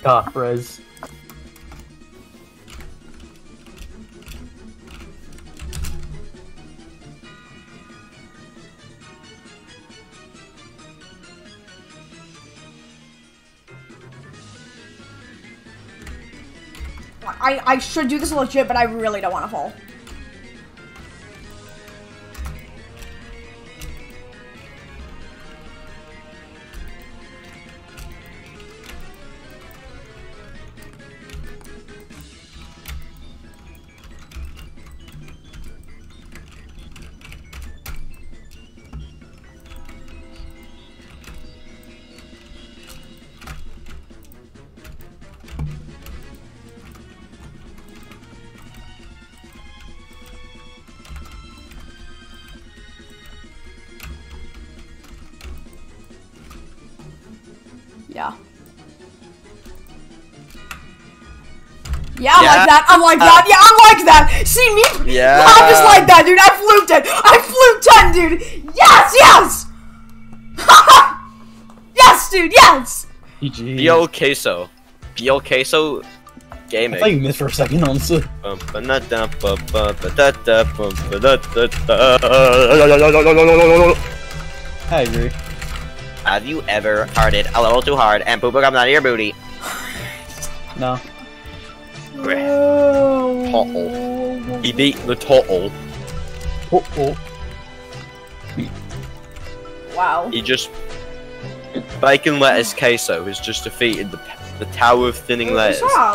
God, Riz. I should do this legit, but I really don't want to fall. Yeah. Yeah, I'm like that. I'm like that. Yeah, I'm like that. See me? Yeah. I'm just like that, dude. I fluked it. I fluked 10, dude. Yes, yes. Yes, dude. Yes. GG. BL Queso. BL Queso I Gaming. thought you missed for a second, honestly. I agree. Have you ever farted a little too hard and poop comes out of your booty? No. Turtle. He beat the turtle. Oh. Wow. He just bacon lettuce queso has just defeated the tower of thinning lettuce.